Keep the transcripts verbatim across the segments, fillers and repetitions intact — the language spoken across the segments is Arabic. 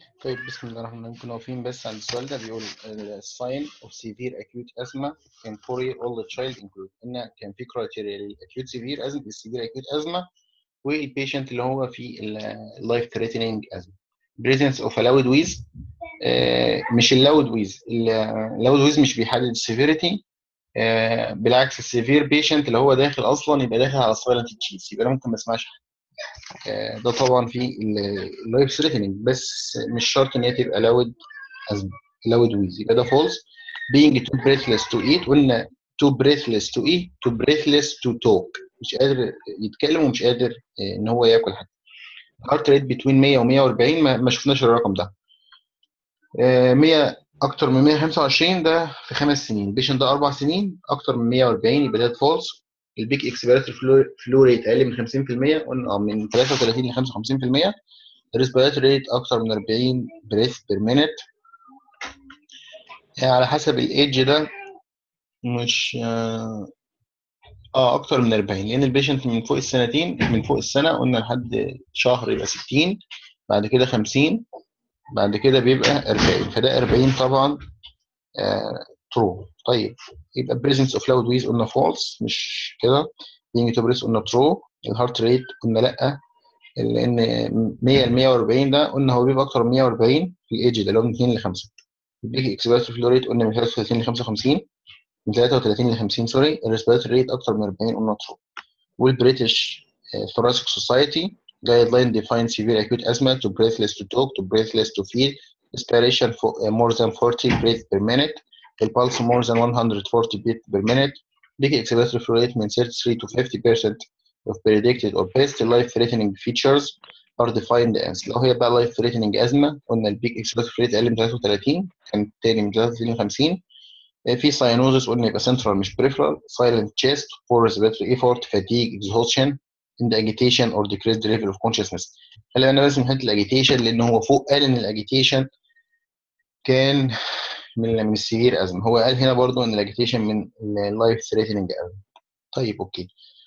طيب بسم الله الرحمن الرحيم. كنا واقفين بس عند السؤال ده بيقول sign of severe acute asthma in four year old child include ان كان في كرايتيريا للاكيوت سيفير ازمه السيفير اكيوت ازمه والبيشنت اللي هو في اللايف ثريتنينج ازمه presence of a loud wheeze. آه مش اللاود ويز اللاود ويز مش بيحدد السيفيريتي. آه بالعكس السيفير بيشنت اللي هو داخل اصلا يبقى داخل على سايلنت تشيز يبقى انا ممكن ما اسمعش. آه ده طبعا في اللايف ثريتنينج بس مش شرط ان هي تبقى لاود ازمه loud wheeze يبقى ده false. being too breathless to eat قلنا too breathless to eat too breathless to talk مش قادر يتكلم ومش قادر ان هو ياكل حاجه. heart rate between مية و مية وأربعين ما, ما شفناش الرقم ده. مية اكتر من مية وخمسة وعشرين ده في خمس سنين البيشنت ده اربع سنين اكتر من مية وأربعين يبقى ده فولس. البيك اكسبيراتوري فلو ريت اقل من خمسين في المية قلنا من ثلاثة وثلاثين ل خمسة وخمسين في المية. الريسبيراتوري ريت اكتر من أربعين بريث بير مينيت. على حسب الايدج ده مش اه آه، اكتر من أربعين لان البيشنت من فوق السنتين من فوق السنه قلنا لحد شهر يبقى ستين بعد كده خمسين بعد كده بيبقى أربعين فده أربعين طبعا ترو. طيب يبقى presence of loud wheeze قلنا false مش كده. being to breath قلنا true. الهارت ريت قلنا لا لان مية ل مية وأربعين ده قلنا هو بيبقى اكتر من مية وأربعين في الايدج ده اللي هو من اتنين ل خمسة. البيك اكسبيراتوري فلو ريت قلنا من ثلاثة وثلاثين ل خمسة وخمسين من ثلاثة وثلاثين ل خمسين سوري. الريسبيراتوري ريت اكتر من أربعين قلنا true. والبريتش thoracic society guideline define severe acute asthma to breathless to talk to breathless to feel respiration for uh, more than forty breaths per minute. البulse more than one hundred forty beats per minute. Big expiratory flow rate من thirty-three to fifty percent of predicted or best life threatening features are defined as. لو هي بقى life threatening أزمة قلنا البيك expiratory rate أقل من ثلاثة وثلاثين كان تاني من ثلاثة وثلاثين ل خمسين. في ساينوزس قلنا يبقى central مش peripheral. silent chest poor respiratory effort fatigue exhaustion in the agitation or decreased level of consciousness. خلي بالنا بس من حته الاجيتيشن لان هو فوق قال ان الاجيتيشن كان من من السيفير ازمه هو قال هنا برضو ان الاجيتيشن من اللايف ثريتنينج ازمه. طيب اوكي.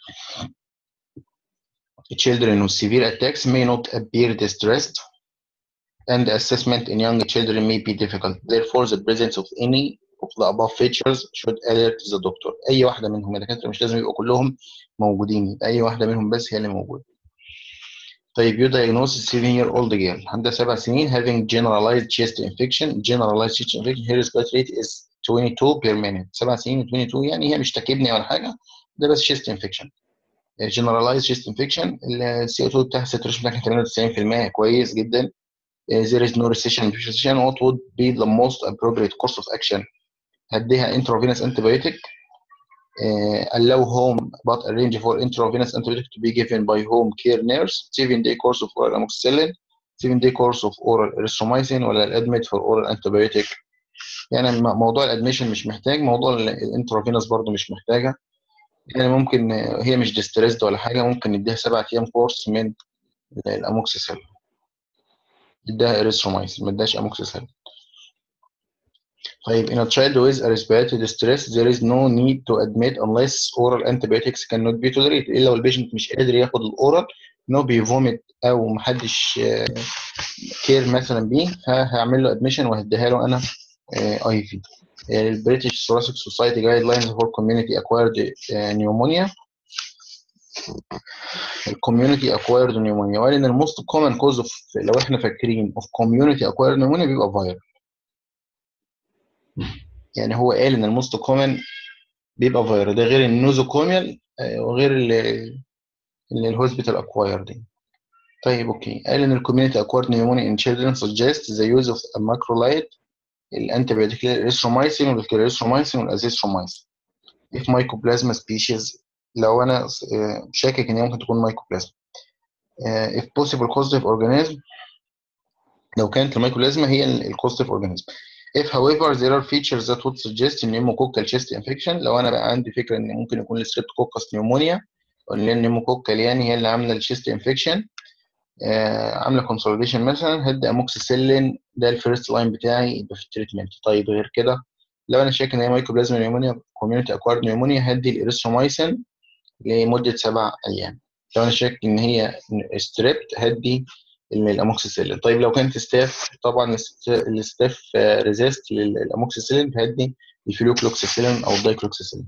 Children with severe attacks may not appear distressed and assessment in young children may be difficult. Therefore the presence of any of the above features should alert the doctor. اي واحده منهم الدكاتره مش لازم يبقوا كلهم موجودين اي واحده منهم بس هي اللي موجوده. طيب you diagnose seven year old girl عندها سبع سنين having generalized chest infection. generalized chest infection her respiratory rate is twenty-two per minute. سبع سنين اتنين يعني هي مش تكبني ولا حاجه ده بس chest infection. generalized chest infection السي او اتنين بتاعها saturation بتاعها ثمانية وتسعين في المية كويس جدا. there is no recession recession. what would be the most appropriate course of action؟ هديها intravenous antibiotic. Uh, allow home but arrange for intravenous antibiotic to be given by home care nurse. seven day course of oral amoxicillin. seven day course of oral erythromycin ولا الادمت for oral antibiotic. يعني موضوع الادميشن مش محتاج موضوع الانترافينوس برضو مش محتاجه. يعني ممكن هي مش ديستريسد ولا حاجه ممكن نديها سبع ايام كورس من الاموكسيسيلين. اديها اريثرومايسين ما اديهاش اموكسيسيلين. طيب in a child with a respiratory distress there is no need to admit unless oral antibiotics cannot be tolerated. الا لو البيشنت مش قادر ياخد الاورال ان هو بيفومت او محدش كير مثلا بيه فهعمل له ادميشن وهديها له انا اي في. البريتش ثوراسيك سوسايتي جايد لاينز فور كوميونتي اكوايرد نيومونيا. الكوميونتي اكوايرد نيومونيا وقال ان الموست كومن كوز اوف لو احنا فاكرين اوف كوميونتي اكوايرد نيومونيا بيبقى فايرال. يعني هو قال ان الموست كومن بيبقى فيروس ده غير النوزوكوميال وغير اللي الهوسبيتال اكواير دي. طيب اوكي قال ان الكوميونتي اكوايرد نيومونيا ان تشيلدرن سجست ذا يوز اوف ماكرولايد الانتيبيوتيك الاريثرومايسين والكلاريثرومايسين والازيثرومايسين. if mycoplasma species لو انا شاكك ان هي ممكن تكون مايكوبلازما. if possible causative organism لو كانت الميكوبلازما هي الكوزيتيف اورجانيزم. if however there are features that would suggest pneumococcal chest infection لو انا بقى عندي فكره ان ممكن يكون الستريبتوكوكس نيومونيا ولا النيموكوكال يعني هي اللي عامله الشيست انفكشن آه عامله كونسوليديشن مثلا هدي اموكسيسيلين ده الفيرست لاين بتاعي يبقى في التريتمنت. طيب غير كده لو انا شايف ان هي مايكوبلازما نيومونيا كوميونتي اكوارد نيومونيا هدي الاريثرومايسين لمده سبع ايام. لو انا شايف ان هي ستريبت هدي الاموكسيسيلين. طيب لو كانت ستاف، طبعا الستاف ريزيست للاموكسيسيلين فهدي الفلوكلوكسيسيلين او الدايكلوكسيسيلين.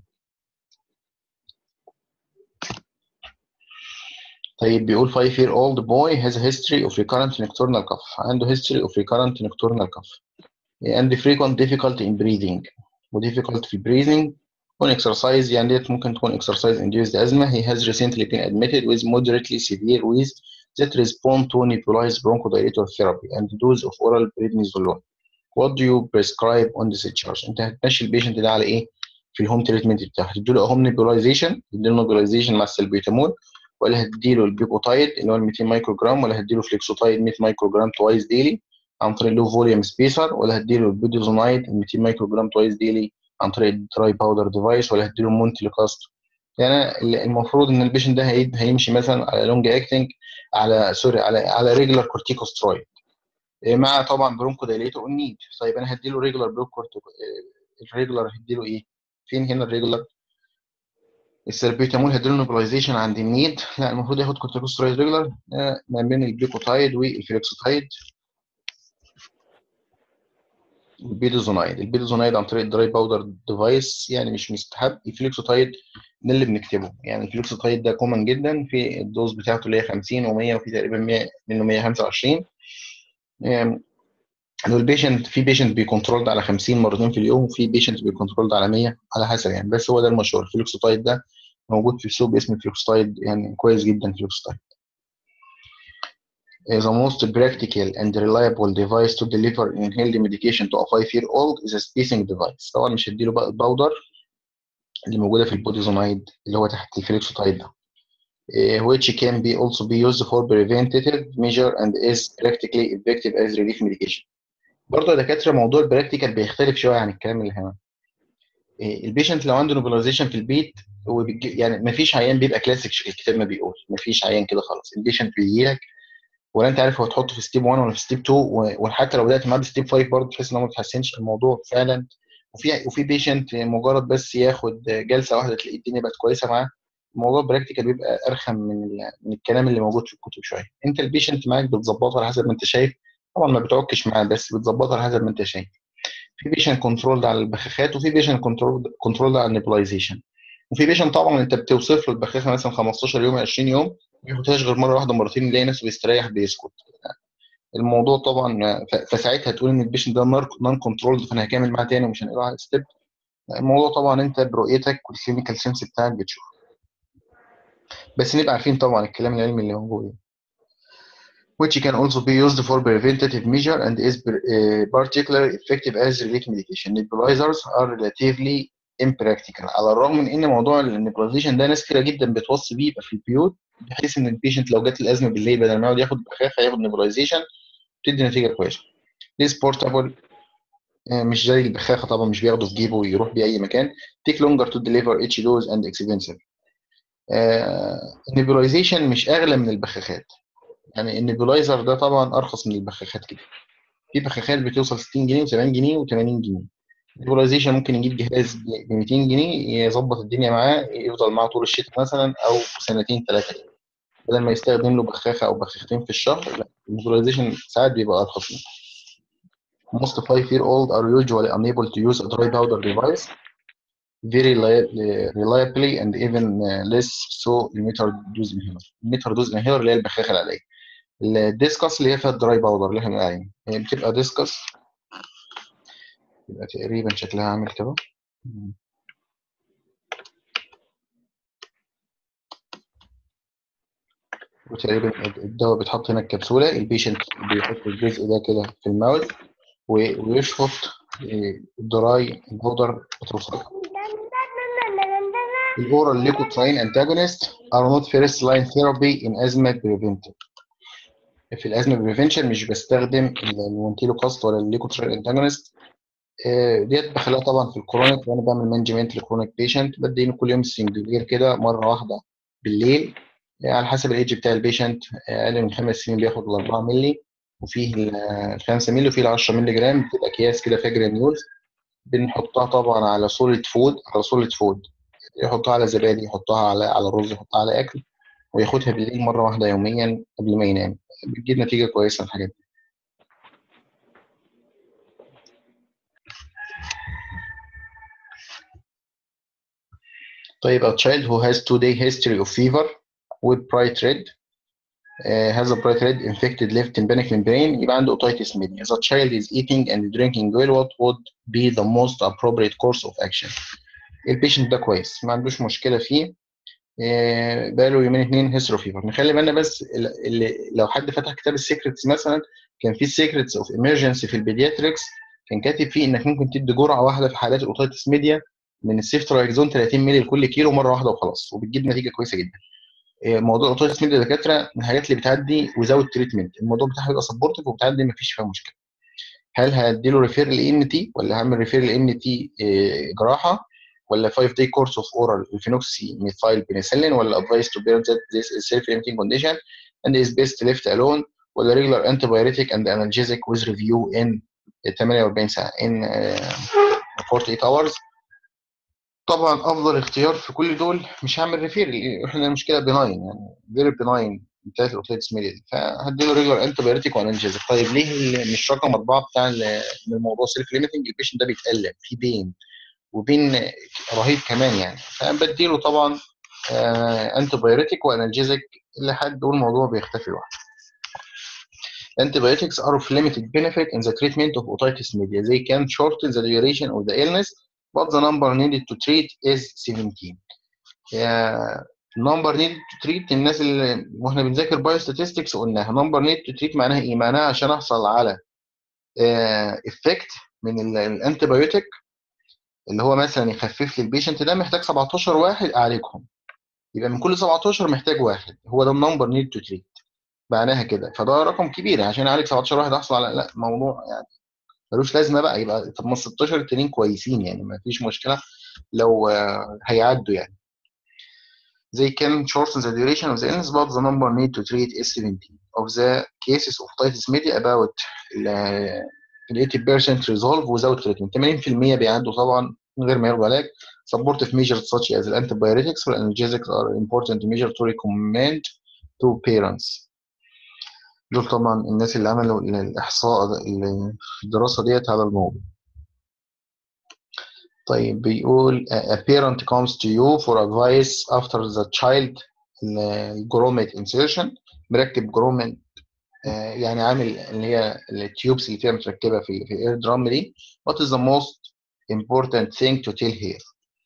طيب بيقول five year old boy has a history of recurrent nocturnal cough، عنده history of recurrent nocturnal cough and frequent difficulty in breathing و difficulty في breathing on exercise، يعني ديت ممكن تكون exercise induced asthma. He has recently been admitted with moderately severe wheeze that respond to nebulized bronchodilator therapy and dose of oral prednisolone. What do you prescribe on discharge؟ انت هتمشي البيشنت ده على ايه في الهوم تريتمنت بتاعه؟ هتديله هوم نيبولايزيشن، تديله نيبولايزيشن مع السلبيتامول، ولا هتديله البيكوتايد اللي هو مئتين مايكرو جرام، ولا هتديله فليكسوتايد مية مايكرو جرام توايس ديلي عن طريق لو فوليوم سبيسر، ولا هتديله البيدوزونايد مئتين مايكرو جرام توايس ديلي عن طريق الدراي باودر ديفايس، ولا هتديله مونتليكاست؟ يعني المفروض ان البيشنت ده هيمشي مثلا على لونج اكتنج، على سوري على على ريجولار كورتيكوسترويد مع طبعا برونكو دايليتور والنيد. طيب انا هديله ريجولار بروكورتيكو، الريجولار هديله ايه؟ فين هنا الريجولار؟ السيربيتامول هديله نوبلايزيشن عند النيد، لا المفروض ياخد كورتيكوسترويد ريجولار ما بين البيكوتايد والفليكسوتايد والبيدوزونايد. البيدوزونايد عن طريق الدراي باودر ديفايس يعني مش مستحب. الفليكسوتايد ده اللي بنكتبه، يعني الفليكسوتايد ده كومن جدا في الدوز بتاعته اللي هي خمسين ومية، وفي تقريبا مية منه مية وخمسة وعشرين. لو البيشنت في بيشنت بيكونترولد على خمسين مرتين في اليوم، وفي بيشنت بيكونترولد على مية على حسب يعني، بس هو ده المشهور. الفلوكسوتايد ده موجود في السوق باسم الفلوكسوتايد، يعني كويس جدا الفلوكسوتايد. The most practical and reliable device to deliver inhaled medication to a five year old is a spacing device. طبعا مش هديله بقى الباودر اللي موجوده في البوديزونايد اللي هو تحت الفلوكسوتايد ده. which can be also be used for preventative measure and is practically effective as relief medication. برضه يا دكاتره موضوع البراكتيكال بيختلف شويه عن الكلام اللي هنا. البيشنت لو عنده نوبلايزيشن في البيت، هو بيجي يعني ما فيش عيان بيبقى كلاسيك الكتاب ما بيقول، ما فيش عيان كده خلاص. البيشنت بيجي لك ولا انت عارف هو تحطه في ستيب واحد ولا في ستيب اتنين، وحتى لو بدات معاه بستيب خمسة برضه تحس ان هو ما بيتحسنش الموضوع فعلا. وفي وفي بيشنت مجرد بس ياخد جلسه واحده تلاقي الدنيا بقت كويسه معاه. الموضوع براكتيكال بيبقى ارخم من من الكلام اللي موجود في الكتب شويه. انت البيشنت معاك بتظبطه على حسب ما انت شايف، طبعا ما بتعكش معاه بس بتظبطه على حسب ما انت شايف. في بيشنت كنترول على البخاخات، وفي بيشنت كنترول كنترول على النيبولايزيشن، وفي بيشنت طبعا انت بتوصف له البخاخه مثلا خمستاشر يوم عشرين يوم ما ياخدهاش غير مره واحده مرتين، يلاقي نفسه بيستريح بيسكت. الموضوع طبعا فساعتها تقول ان البيشنت ده نون كنترول فانا هكمل معاه تاني ومش هنقله على ستيب. الموضوع طبعا انت برؤيتك والكلينيكال سنس بتاعك بتشوف، بس نبقى عارفين طبعا الكلام العلمي اللي موجود. which can also be used for preventative measure and is uh, particularly effective as relief medication. Nebulizers are relatively impractical. على الرغم من ان موضوع النيبولايزيشن ده ناس كتير جدا بتوصي بيه يبقى في البيوت، بحيث ان البيشنت لو جات الازمه بالليل بدل ما يقعد ياخد بخاخه ياخد نيبولايزيشن بتدي نتيجه كويسه. This portable مش زي البخاخه طبعا مش بياخده في جيبه ويروح بيه اي مكان. Take longer to deliver each dose and expensive. النيبولايزيشن مش اغلى من البخاخات، يعني النيبولايزر ده طبعا ارخص من البخاخات كده. في بخاخات بتوصل ستين جنيه و70 جنيه و80 جنيه. النيبولايزيشن ممكن يجيب جهاز ب مئتين جنيه يظبط الدنيا معاه، يفضل معاه طول الشتاء مثلا او سنتين ثلاثه كده، بدل ما يستخدم له بخاخه او بخاختين في الشهر. لا النيبولايزيشن ساعات بيبقى ارخص منه. Most five year old are usually unable to use a dry powder device very reliably and even less so الميتر دوز انهيلر. الميتر دوز انهيلر اللي هي البخاخه العاديه. الديسكس اللي هي فيها الدراي باودر اللي احنا قايلين، هي بتبقى ديسكس، يبقى تقريبا شكلها عامل كده. وتقريبا الدواء بيتحط هنا الكبسوله، البيشنت بيحط الجزء ده كده في الماوث ويشفط الدراي باودر بتوصل. الاورال ليكوتراين انتاجونست are not first line therapy in asthma prevention. في الازمه بريفنشن مش بستخدم المونتيلوكاست ولا الليكوتراين انتاجونست. ديت بخليها طبعا في الكرونيك، وانا بعمل مانجمنت لكرونيك بيشنت بديله كل يوم سنجلير كده مره واحده بالليل على حسب الايدج بتاع البيشنت. اقل من خمس سنين بياخد ال أربعة مللي، وفيه ال خمسة مللي، وفيه ال عشرة مللي جرام، بتبقى اكياس كده فيها جرانيولز. بنحطها طبعا على سوليد فود، على سوليد فود يحطها على زبادي، يحطها على على رز، يحطها على اكل، وياخدها بالليل مرة واحدة يوميا قبل ما ينام، بتجيب نتيجة كويسة الحاجات دي. طيب a child who has two day history of fever with bright red uh, has a bright red infected left tympanic membrane يبقى عنده otitis media. The child is eating and drinking well, what would be the most appropriate course of action؟ البيشنت ده كويس، ما عندوش مشكلة فيه، آه، بقاله يومين اتنين هيسترو فيفر. نخلي بالنا بس اللي لو حد فتح كتاب السيكريتس مثلا، كان في السيكريتس اوف ايمرجنسي في البيدياتريكس، كان كاتب فيه انك ممكن تدي جرعه واحده في حالات الاوتيتس ميديا من السيفترايكزون ثلاثين مللي لكل كيلو مره واحده وخلاص، وبتجيب نتيجه كويسه جدا. آه، موضوع الاوتيتس ميديا دكاتره من الحاجات اللي بتعدي وزاوت تريتمنت، الموضوع بتاعها بيبقى سبورتيف وبتعدي ما فيش فيها مشكله. هل هديله ريفير لان تي ولا هعمل ريفير لان تي جراحه، ولا خمسة day course of oral الفينوكسي ميثايل بنسلين، ولا advice to parents that this is self-limiting condition and is best left alone، ولا regular antibiotic and analgesic with review in ثمانية وأربعين ساعه in uh, forty-eight hours. طبعا افضل اختيار في كل دول مش هعمل ريفير، احنا المشكله بناين يعني فيري بناين بتاعت الاوتيتس ميديا دي، فهديله ريجولار انتي بايوتيك وانالجيزك. طيب ليه مش رقم اربعه بتاع الموضوع سيلف ليميتنج؟ البيشنت ده بيتالم في بين وبين رهيب كمان يعني، فبديله طبعا انتي بايوتيك وانالجيزك لحد والموضوع بيختفي لوحده. Antibiotics are of limited benefit in the treatment of otitis media. They can shorten the duration of the illness, but the number needed to treat is seventeen. نمبر نيد تو تريت، الناس اللي واحنا بنذاكر بايو ستاتستكس قلناها نمبر نيد تو تريت معناها ايه؟ معناها عشان احصل على افكت من الانتي بايوتيك اللي هو مثلا يخفف لي البيشنت ده، محتاج سبعتاشر واحد اعالجهم، يبقى من كل سبعتاشر محتاج واحد، هو ده النمبر نيد تو تريت معناها كده. فده رقم كبير عشان اعالج سبعتاشر واحد احصل على، لا موضوع يعني ملوش لازمه بقى. يبقى طب ما ستاشر التانيين كويسين يعني ما فيش مشكله لو هيعدوا يعني. They can shorten the duration of the illness, but the number need to treat is seventeen. Of the cases of otitis media, about eighty percent resolve without treatment. ثمانين في المية بيعدوا طبعا من غير ما ياخدوا علاج. Supportive measures such as antibiotics or analgesics are important measures to recommend to parents. دول طبعا الناس اللي عملوا الإحصاء الدراسة ديت على الموضوع. طيب بيقول a parent comes to you for advice after the child جروميت insertion، مركب جروميت يعني عامل اللي هي التيوبس اللي فيها متركبه في في الاير درام دي. what is the most important thing to tell here؟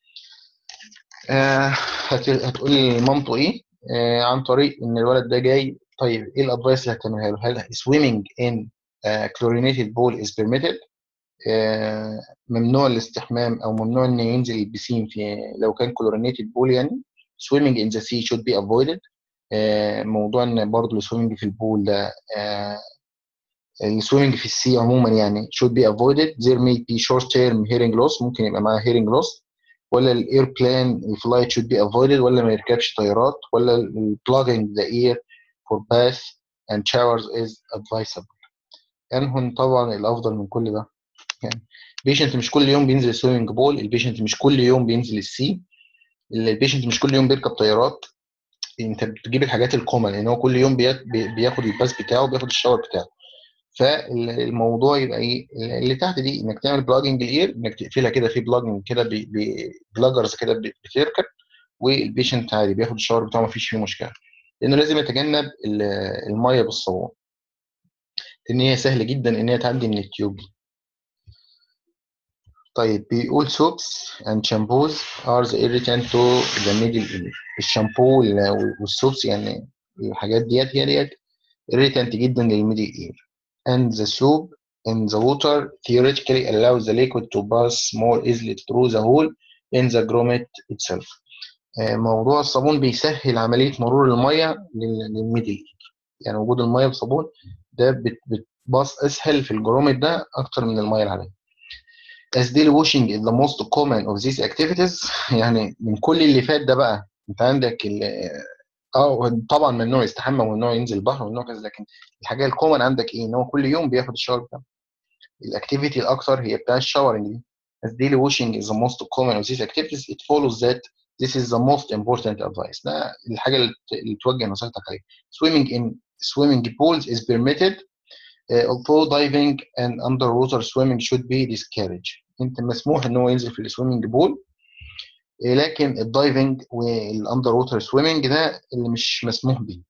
آه هتقول لي مامته ايه؟ آه عن طريق ان الولد ده جاي. طيب ايه الادفايس اللي هتعملها له؟ هل swimming in uh, chlorinated pool is permitted؟ آه ممنوع الاستحمام او ممنوع ان ينزل البسين في لو كان chlorinated pool يعني. swimming in the sea should be avoided. آه موضوع ان برضه السويمنج في البول ده آه السويمنج في السي عموما يعني should be avoided. there may be short term hearing loss، ممكن يبقى معاه hearing loss. ولا الايربلان الفلايت should be avoided، ولا ما يركبش طيارات، ولا plugging the ear for bath and showers is advisable. انهم طبعا الافضل من كل ده يعني. البيشنت مش كل يوم بينزل سويمنج بول، البيشنت مش كل يوم بينزل السي، البيشنت مش كل يوم بيركب طيارات. انت بتجيب الحاجات الكومن ان هو كل يوم بياخد الباس بتاعه بياخد الشاور بتاعه. فالموضوع يبقى ايه اللي تحت دي؟ انك تعمل بلاجنج الاير، انك تقفلها كده في بلاجنج كده بلاجرز كده بتركب، والبيشنت عادي بياخد الشاور بتاعه مفيش فيه مشكله، لانه لازم يتجنب الميه بالصابون لان هي سهل جدا ان هي تعدي من التيوب دي. طيب بيقول soaps and shampoos are the irritant to the middle ear. الشامبو والسوبس يعني الحاجات ديت هي ديت irritant جدا للميدل ear. And the soap in the water theoretically allows the liquid to pass more easily through the hole in the grommet itself. موضوع الصابون بيسهل عملية مرور المية للميدل ear، يعني وجود المية بصابون ده بتباص أسهل في الجرومت ده أكتر من المية العادية. As daily washing is the most common of these activities. يعني من كل اللي فات ده بقى انت عندك اه طبعا ممنوع يستحمى وممنوع ينزل البحر وممنوع كذا، لكن الحاجه الكومن عندك ايه؟ ان هو كل يوم بياخد الشاور بتاعه. الاكتيفيتي الاكثر هي بتاع الشاورنج دي. As daily washing is the most common of these activities, it follows that This is the most important advice. ده الحاجة اللي اللي توجه نصيحتك عليها. Swimming in swimming pools is permitted, uh, although diving and underwater swimming should be discouraged. انت مسموح ان هو ينزل في السويمنج بول، لكن الدايفنج والاندر ووتر سويمنج ده اللي مش مسموح بيه.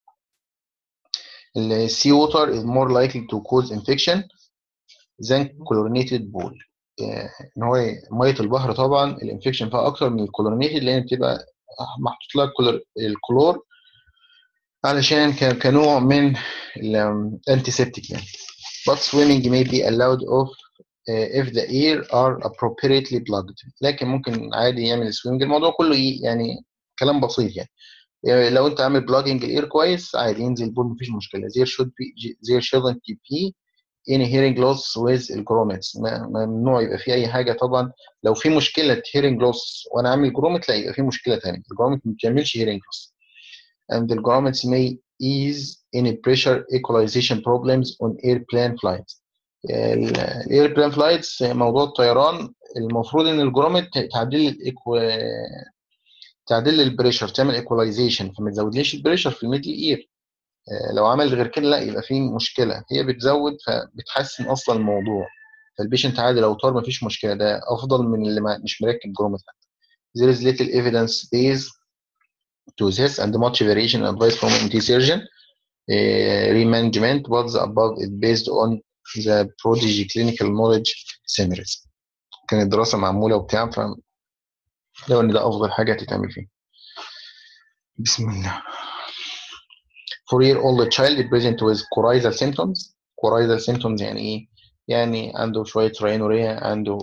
السي ووتر is more likely to cause infection than chlorinated pool. ان هو ميه البحر طبعا الانفكشن فيها اكتر من الكلورينيتد، لان بتبقى محطوط لها الكلور علشان كنوع من الانتي سيبتيك يعني. But swimming may be allowed of uh, if the ear are appropriately plugged. لكن ممكن عادي يعمل سويمنج، الموضوع كله يعني كلام بسيط يعني. يعني لو انت عامل بلاجنج الاير كويس عادي ينزل البول مفيش مشكله. there should be there shouldn't be any hearing loss with الجرومتس. ممنوع يبقى في اي حاجه طبعا. لو في مشكله hearing loss وانا عامل جرومت لا يبقى في مشكله ثانيه. الجرومت ما بتعملش hearing loss. and the grommets may ease any pressure equalization problems on airplane flights. الايربلان فلايتس موضوع الطيران المفروض ان الجرومت تعديل الايكو تعديل البريشر، تعمل ايكولايزيشن فما تزودليش البريشر في الميدل اير. لو عمل غير كده لا يبقى في مشكله. هي بتزود فبتحسن اصلا الموضوع، فالبيشنت عادي لو طار مفيش مشكله، ده افضل من اللي مش مركب جرومت. there is little evidence based to this and much variation in advice from M T surgeon. uh, remanagement what the above is based on the prodigy clinical knowledge summaries. كانت دراسه معموله وبتاع، ف لو ان ده افضل حاجه تتعمل فيه. بسم الله. For year old child present with coryzal symptoms. coryzal symptoms يعني ايه؟ يعني عنده شويه رينوريا، عنده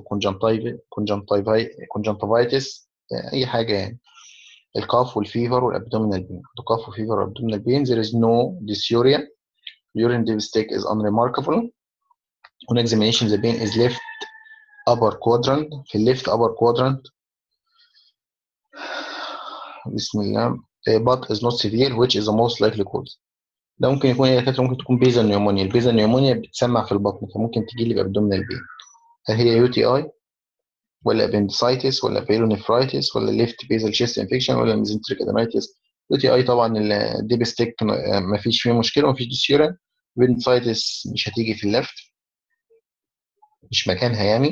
conjunctivitis، اي حاجه يعني. الكاف والفيفر والابدومينال بين. عنده كاف وفيفر والابدومينال بين. there is no dysuria. urine dipstick is unremarkable. on examination the pain is left upper quadrant. في left upper quadrant. بسم الله. but is not severe which is the most likely cause. ده ممكن يكون يا دكاتره ممكن تكون بيزا نيومونيا. البيزا نيومونيا بتسمع في البطن فممكن تجي لي بابدومينال بين. هل هي يو تي اي ولا ابندسايتس ولا بيلونيفرايتس ولا ليفت بيزل شيست انفكشن ولا ميزنتريك ادينايتس؟ يو تي اي طبعا الديبستيك ما فيش فيه مشكله وما فيش ديسيورا. ابندسايتس مش هتيجي في الليفت، مش مكانها يعني.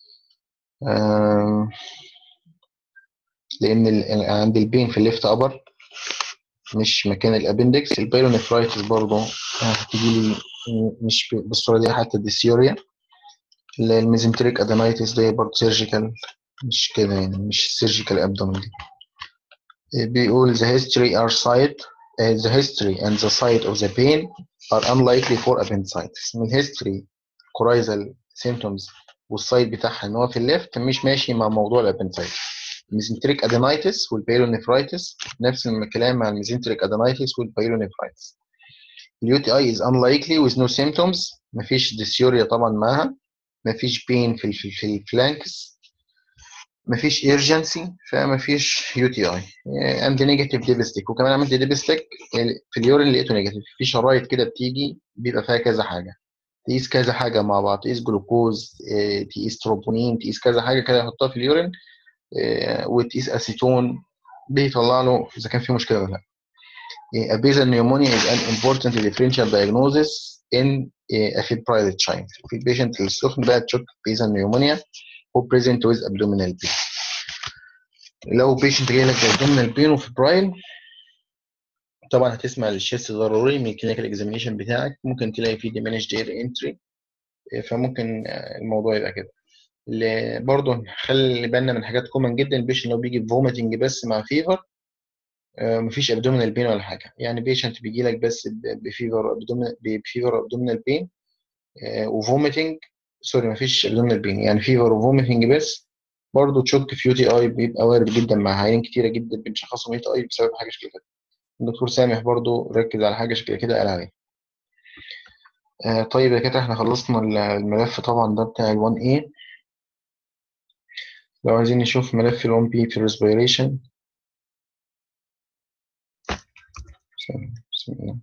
لان عند البين في الليفت ابر مش مكان الابندكس. البيلونيفرايتس برضه هتيجي لي مش بالصوره دي. حتى الديسيوريا الميزنتريك ادينايتس دي برضه سيرجيكال، مش كده يعني، مش سيرجيكال ابدومين. بيقول the history are site uh, the history and the site of the pain are unlikely for appendicitis. من الهيستوري coryzal symptoms والسايت بتاعها ان هو في الليفت مش ماشي مع موضوع الابندسايتس. الميزنتريك ادينايتس والبيلونيفرايتس نفس الكلام مع الميزنتريك ادينايتس والبيلونيفرايتس. اليو تي اي is unlikely with no symptoms. مفيش ديسيوريا طبعا معاها، مفيش بين في في, في الفلانكس، مفيش ايرجنسي، فمفيش يو تي اي. اند نيجاتيف ديبستيك. وكمان عملت ديبستيك في اليورين لقيته نيجاتيف. في شرايط كده بتيجي بيبقى فيها كذا حاجه، تقيس كذا حاجه مع بعض، تقيس جلوكوز، تقيس تروبونين، تقيس كذا حاجه كده يحطها في اليورين، وتقيس اسيتون، بيطلع له اذا كان في مشكله ولا لا. A basal pneumonia is an important differential diagnosis in a febrile child. في البيشنت السخن بقى تشك basal pneumonia هو present with abdominal pain. لو بيشنت جاي لك abdominal pain وفبرايل طبعا هتسمع الشيست ضروري من الكلينيكال اكزامينيشن بتاعك. ممكن تلاقي فيه diminished air entry، فممكن الموضوع يبقى كده. اللي برضه نخلي بالنا من حاجات كومن جدا. البيشنت لو بيجي بفوميتنج بس مع فيفر مفيش ابدومينال بين ولا حاجه. يعني بيشنت بيجي لك بس بفيفر ابدومينال بفيفر ابدومينال بين وفوميتنج، سوري مفيش ابدومينال بين، يعني فيفر وفوميتنج بس، برضه تشك في يو تي اي بيبقى وارد جدا مع عيان كتيره جدا بنشخصهم يو تي اي بسبب حاجه شكل كده. الدكتور سامح برضه ركز على حاجه شكل كده قال عليها. آه طيب يا كده احنا خلصنا الملف طبعا ده بتاع ال واحد إيه. لو عايزين نشوف ملف ال واحد بي في الريسبيريشن. بسم الله.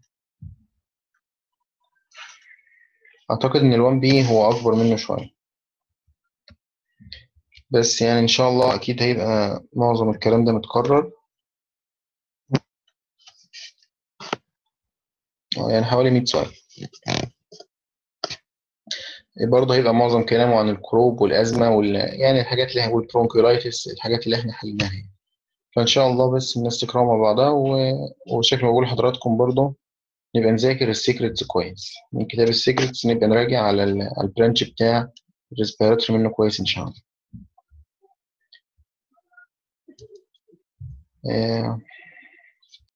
اعتقد ان ال واحد بي هو اكبر منه شويه. بس يعني إن شاء الله أكيد هيبقى معظم الكلام ده متكرر. آه، يعني حوالي مية سؤال. برضه هيبقى معظم كلامه عن الكروب والأزمة وال... يعني الحاجات اللي هي والبرونكيولايتس، الحاجات اللي احنا حليناها يعني. فإن شاء الله بس الناس تقرأ مع بعضها و... وشكل ما بقول لحضراتكم برضه نبقى نذاكر السيكريتس كويس من كتاب السيكريتس، نبقى نراجع على ال... على البرانش بتاع الريسبيراتوري منه كويس إن شاء الله. آه،